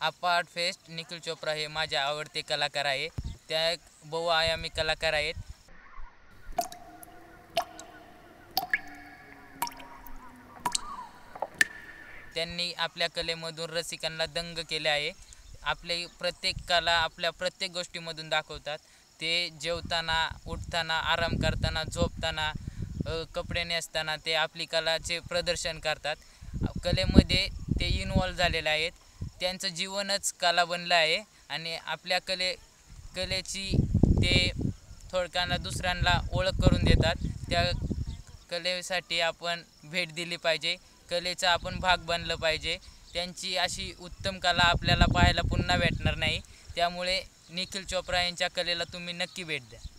आप्पा art fest Nikhil Chopra हे माझे आवडते कलाकार आहे. त्या एक बहुआयामी कलाकार आहेत. त्यांनी आपल्या कलेमधून रसिकांना दंग केले आहे. आपली प्रत्येक कला आपल्या प्रत्येक गोष्टीमधून दाखवतात. ते जेवताना, उठताना, आराम करताना, झोपताना, कपडे नेसताना ते आपली कलाचे प्रदर्शन करतात. कलेमध्ये ते इन्वॉल्व झालेले आहेत. त्यांचं जीवनच कला बनलं आहे आणि आपल्या कलेची ते थोडक्यानं दुसऱ्यांना ओळख करून देतात. त्या कलेसाठी आपण भेट दिली पाहिजे. कलेचा आपण भाग बनलं पाहिजे. त्यांची अशी उत्तम कला आपल्याला पाहायला पुन्हा भेटणार नाही. त्यामुळे निखिल चोप्रा यांच्या कलेला तुम्ही नक्की भेट द्या.